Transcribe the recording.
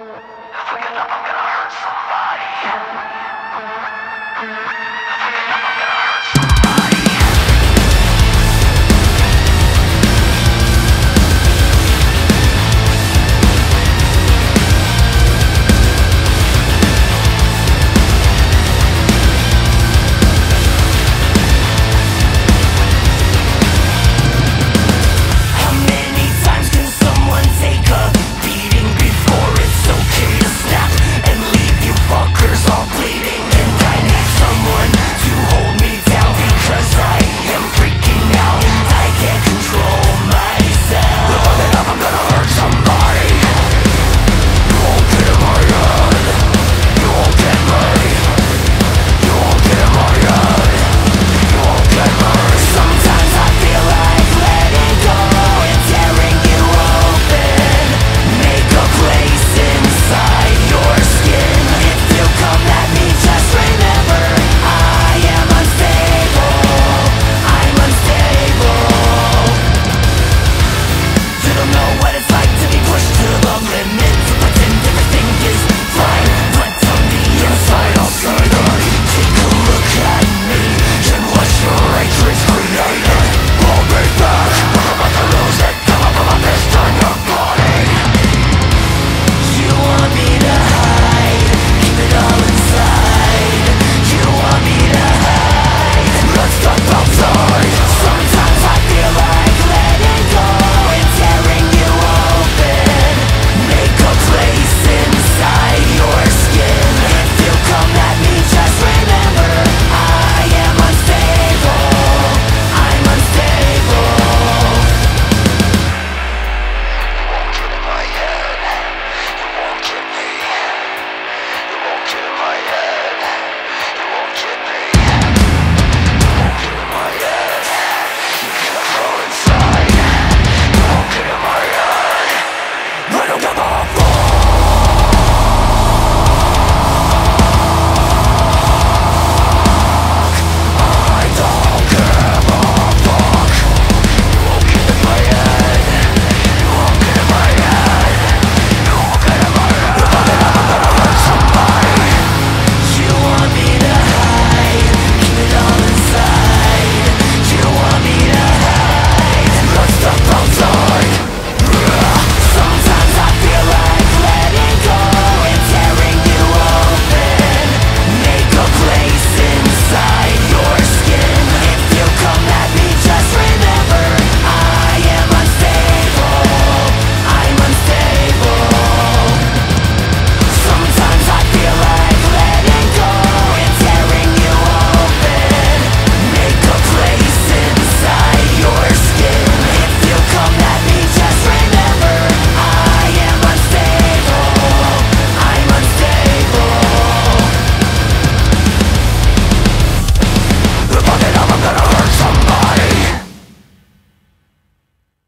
If we end up, I'm gonna hurt somebody. If we end up, I'm gonna hurt somebody. How many times can someone take a beating before it's okay to snap and leave you fuckers all bleeding? And I need someone to hold me down because I am freaking out and I can't control myself. If I get up, I'm gonna hurt somebody. You won't get in my head. You won't get me. You won't get in my head. You won't get me. Sometimes I feel like letting go and tearing you open. Make a place inside your skin. If you come at me, just remember I am unstable. I'm unstable. You don't know what it's like to be pushed to the limit.